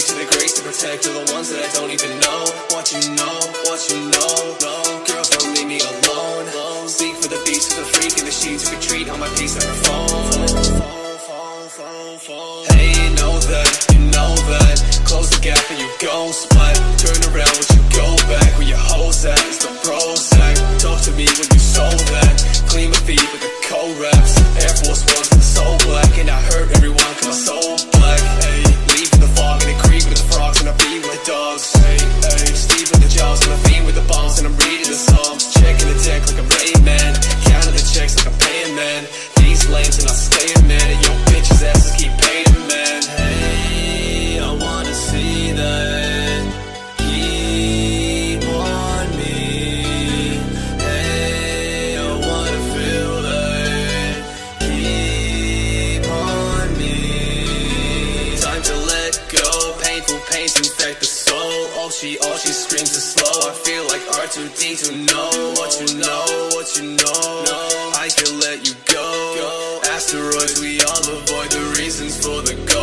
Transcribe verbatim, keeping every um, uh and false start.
to the grace to protect all the ones that I don't even know. What you know, what you know, no. Girls don't leave me alone. Seek for the beats of the freak in the sheets who could treat on my piece of her phone. Hey, you know that, you know that. Close the gap and you go splat. Turn around when you go back. Where your hoes at, it's the Prozac. Talk to me when you sold that. Clean my feet with the co-raps. Air Force Ones with the soul black. And I hurt everyone cause my soul black. Hey, leave in the fog and the creek with the frogs. And I be with the dogs. Hey, hey, Steve with the jaws and I fiend with the bombs. And I'm reading the psalms. Checking the deck like a Rain Man. Counting the checks like a paying man. These lanes and I staying man. And yo bitches asses keep paying man. Hey, I wanna see that. Keep on me. Hey, I wanna feel that. Keep on me. Time to let go. Painful pains infect the soul. All she, all she screams is slow. I feel like R two D two know what you know, what you know. I can let you go. Asteroids, we all avoid the reasons for the go.